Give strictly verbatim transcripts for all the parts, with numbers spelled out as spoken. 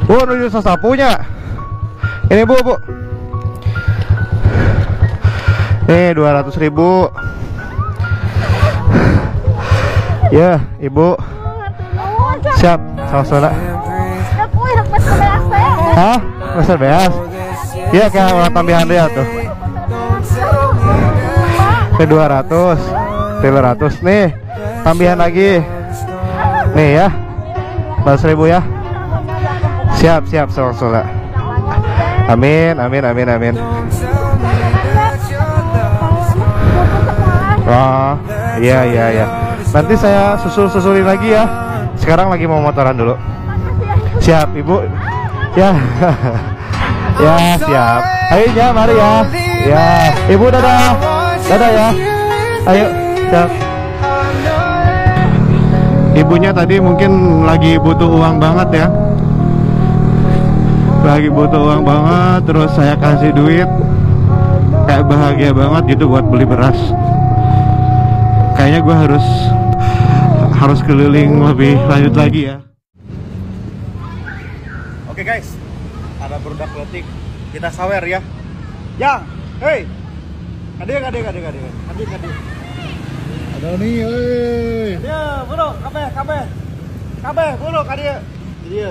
Bu, nuju sasapunya. Ini bu, bu. Nih dua ratus ribu. Ya, ibu. Siap, sama-sama. Hah? Besar beas? Iya, kayak orang tambahan dia tuh. Ke dua ratus, tiga ratus nih. Tambahan lagi. Nih ya. empat ratus ribu ya. Siap, siap, sama-sama. Amin, amin, amin, amin. Oh, iya, iya, iya. Nanti saya susul-susulin lagi ya. Sekarang lagi mau motoran dulu. Siap, ibu. Ya. Ya, siap. Ayo ya, mari ya. Ya, ibu dadah. Dadah ya. Ayo, siap. Ibunya tadi mungkin lagi butuh uang banget ya. Lagi butuh uang banget, terus saya kasih duit. Kayak bahagia banget gitu buat beli beras. Kayaknya gue harus harus keliling lebih lanjut lagi ya. Oke guys, ada produk letik, kita sawer ya. Yang, hei, kadek kadek kadek kadek kadek kadek. Ada nih, hei. Dia, bro, kabe kabe, kabe, bro, kadek. Dia.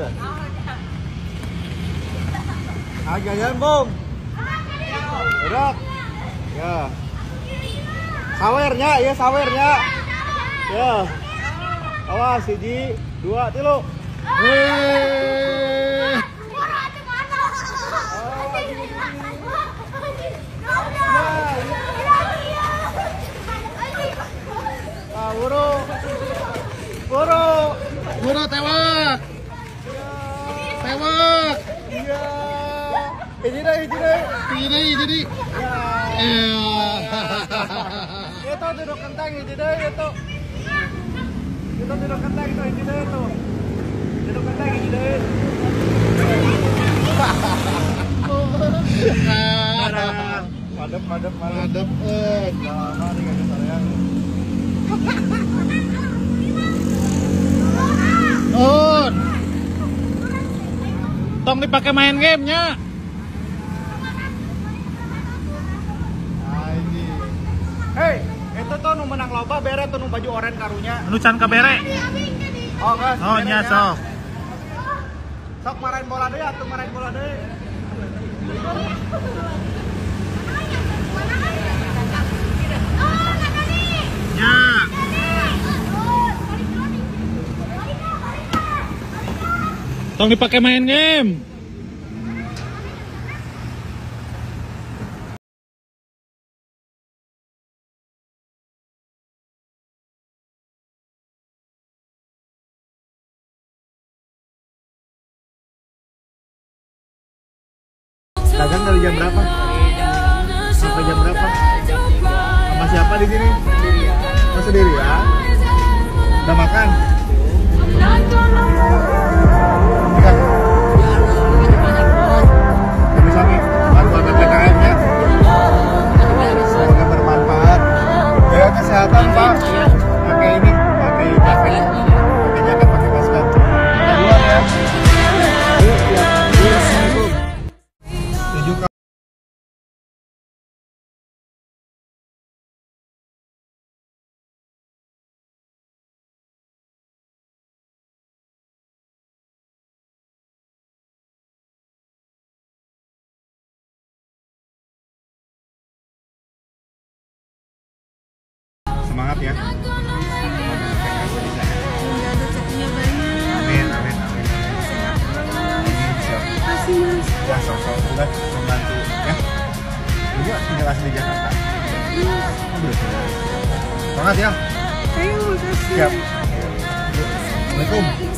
Ajaran bom. Berat. Ya. Sawernya ya, sawernya. Ya. Awas, siji, dua, tilu. Hei. Ah, buru. Buru. Buru tewak. Tewak. Iya. Ini deh, ini deh. Ini deh, ini deh. Ya. Itu duduk kentang, ini deh, itu. Itu duduk kentang, itu, ini deh, itu. Duduk kentang, ini deh. Madep, madep, madep. Eh, jangan nih kakek sayang. Oh. Tong dipakai main gamenya. Hei, itu tuh nu menang loba bere tuh nu baju oranye karunya. Nu can ka bere. Oh, guys. Oh, nya sok. Sok marahin bola deui atuh marahin bola deui. Ya. Tong dipakai main game. Dagang dari jam berapa? Sampai jam berapa? Sama siapa di sini? Oh, sendiri ya? Udah makan? Ikan? Jadi sami, bantuan P K M ya? Semoga bermanfaat. Jaga kesehatan Pak. Pakai ini, pakai jaket, pakai jaket, pakai masker. Kita duluan ya. Ayo, siap. Assalamualaikum. Semangat ya. Amin, amin, amin. Kasih mas. Ya, sok-sok sudah membantu ya. Juga tinggal asli Jakarta. Semangat ya. Ayo, makasih. Siap. Assalamualaikum.